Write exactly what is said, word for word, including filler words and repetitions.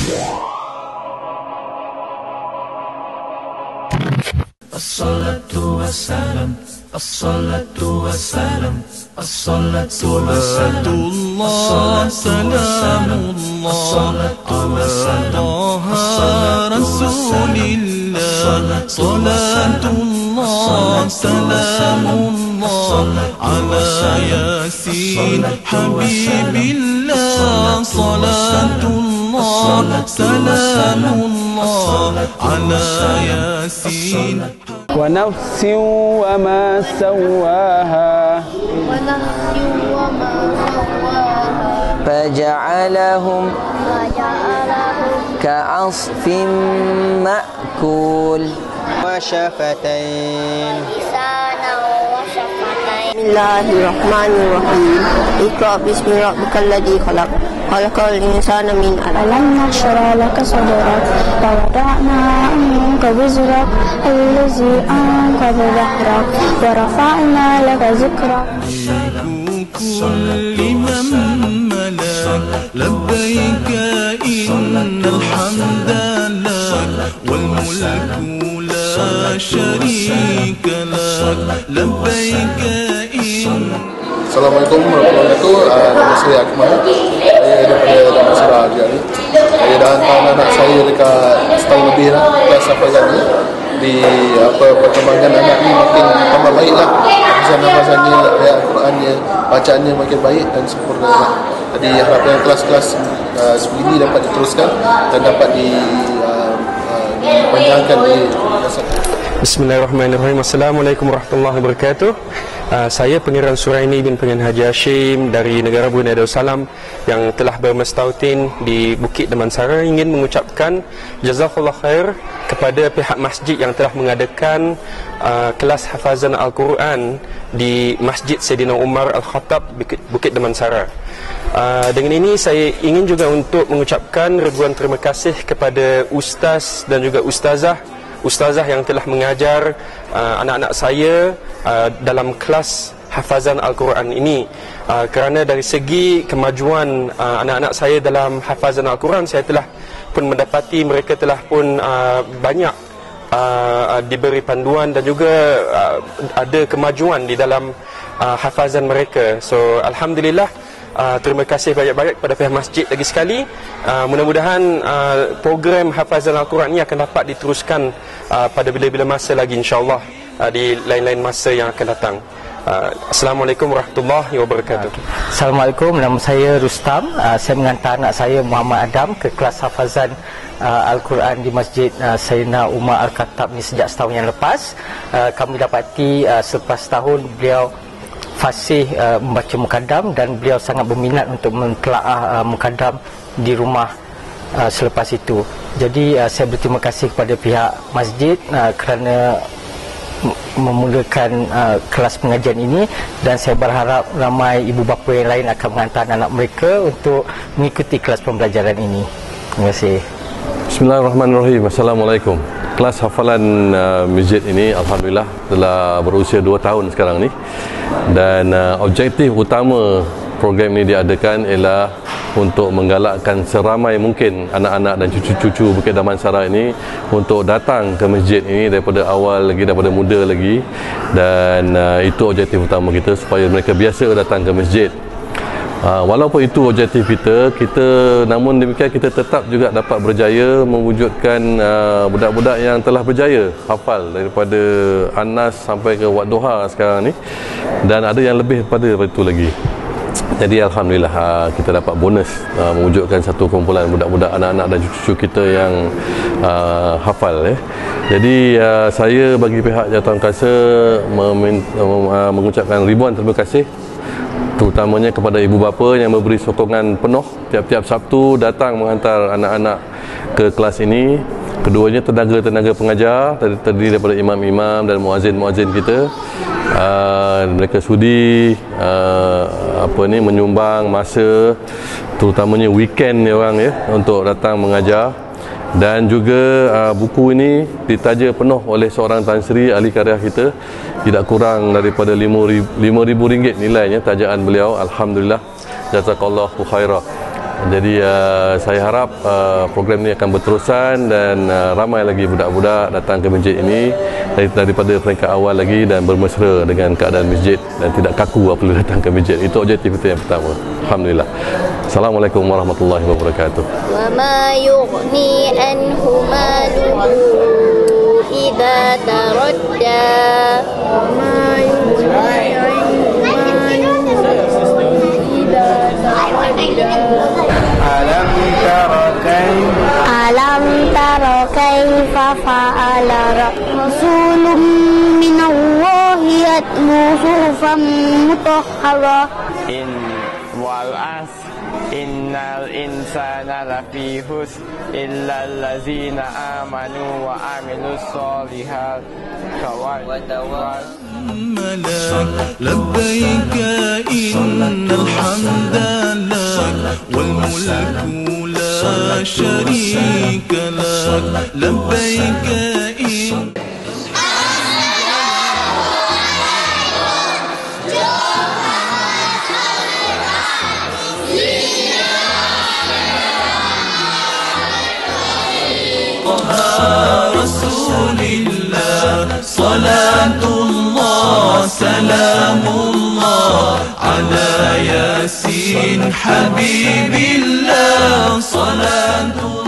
As-salatu wassalam, as-salatu wassalam, as-salatu wassalam, as-salatu wassalam, Rasulillah, salatullah, salamullah, ala yasin, habibillah, salatullah, salamullah, ala yasin. ونفس وما سواها ونفس وما سواها فجعلهم فجعلهم كعصف مأكول وشفتين لسانا وشفتين. بسم الله الرحمن الرحيم اقرأ باسم ربك الذي خلق خلق الإنسان من علق ألم نشرح لك صدرك ووضعنا عنك وزرك الذي أنقض ظهرك ورفعنا لك ذكرك. كل من ملك لبيك إن الحمد لك والملك لا شريك لك لبيك إن. Assalamualaikum warahmatullahi wabarakatuh. Nama saya Akmal. Saya daripada Damansara juga ni. Saya dah hantar anak saya dekat setahun lebih lah kelas hafazan ni. Di apa perkembangan anak ni makin tambah baik lah. Hafazan-hafazannya, ayat Al-Qurannya, bacaannya makin baik dan sempurna lah. Jadi harapkan kelas-kelas uh, sebegini dapat diteruskan dan dapat di uh, uh, dipanjangkan di masa. Bismillahirrahmanirrahim. Assalamualaikum warahmatullahi wabarakatuh. Uh, saya Pengiran Suraini bin Pengiran Haji Hashim dari negara Brunei Darussalam yang telah bermestautin di Bukit Damansara ingin mengucapkan jazakallah khair kepada pihak masjid yang telah mengadakan uh, kelas hafazan Al-Quran di Masjid Saidina Umar Al-Khattab Bukit, Bukit Damansara. Uh, dengan ini saya ingin juga untuk mengucapkan ribuan terima kasih kepada ustaz dan juga ustazah Ustazah yang telah mengajar uh, anak-anak saya uh, dalam kelas hafazan Al-Quran ini, uh, kerana dari segi kemajuan uh, anak-anak saya dalam hafazan Al-Quran, saya telah pun mendapati mereka telah pun uh, banyak uh, diberi panduan dan juga uh, ada kemajuan di dalam uh, hafazan mereka. So Alhamdulillah, Uh, terima kasih banyak-banyak kepada pihak masjid lagi sekali. uh, Mudah-mudahan uh, program hafazan Al-Quran ini akan dapat diteruskan uh, pada bila-bila masa lagi, insyaAllah, uh, di lain-lain masa yang akan datang. uh, Assalamualaikum warahmatullahi wabarakatuh. Assalamualaikum, nama saya Rustam. uh, Saya mengantar anak saya Muhammad Adam ke kelas hafazan uh, Al-Quran di Masjid uh, Saidina Umar Al-Khattab ni sejak setahun yang lepas. uh, Kami dapati uh, selepas tahun beliau fasih uh, membaca mukaddam dan beliau sangat berminat untuk mentelaah uh, mukaddam di rumah uh, selepas itu. Jadi uh, saya berterima kasih kepada pihak masjid uh, kerana memulakan uh, kelas pengajian ini, dan saya berharap ramai ibu bapa yang lain akan menghantar anak mereka untuk mengikuti kelas pembelajaran ini. Terima kasih. Bismillahirrahmanirrahim. Assalamualaikum. Kelas hafalan uh, masjid ini alhamdulillah telah berusia dua tahun sekarang ni, dan uh, objektif utama program ini diadakan ialah untuk menggalakkan seramai mungkin anak-anak dan cucu-cucu Bukit Damansara ini untuk datang ke masjid ini daripada awal lagi, daripada muda lagi, dan uh, itu objektif utama kita supaya mereka biasa datang ke masjid. Uh, walaupun itu objektif kita, kita namun demikian kita tetap juga dapat berjaya mewujudkan uh, budak-budak yang telah berjaya hafal daripada Anas sampai ke Wadduha sekarang ni, dan ada yang lebih daripada itu lagi. Jadi alhamdulillah uh, kita dapat bonus uh, mewujudkan satu kumpulan budak-budak, anak-anak dan cucu kita yang uh, hafal eh. Jadi uh, saya bagi pihak Jawatankuasa uh, mengucapkan ribuan terima kasih terutamanya kepada ibu bapa yang memberi sokongan penuh tiap-tiap Sabtu datang menghantar anak-anak ke kelas ini. Keduanya tenaga-tenaga pengajar terdiri daripada imam-imam dan muazzin-muazzin kita. Uh, mereka sudi uh, apa ni menyumbang masa, terutamanya weekend ni orang ya, untuk datang mengajar. Dan juga uh, buku ini ditaja penuh oleh seorang Tan Sri ahli karya kita, tidak kurang daripada lima ribu ringgit nilainya tajaan beliau. Alhamdulillah, jazakallahu khairah. Jadi uh, saya harap uh, program ini akan berterusan dan uh, ramai lagi budak-budak datang ke masjid ini dari, daripada peringkat awal lagi dan bermesra dengan keadaan masjid dan tidak kaku apabila datang ke masjid. Itu objektif kita yang pertama. Alhamdulillah. Assalamualaikum warahmatullahi wabarakatuh. Wa ma yughni anhu maluhu idza taradda. Wa ma yughni anhu maluhu idza taradda. Alam tara kaifa Alam tara kaifa fa'ala rasulun min Allah yatlu suhufan mutahhara. in wal as innal insana lafi hus illa allazina amanu wa amilus solihat wa tawassaw لبيك إن الحمد لك والملك لا شريك لك لبيك إن رسول الله صلاة الله سلام الله على ياسين حبيب الله صلاة الله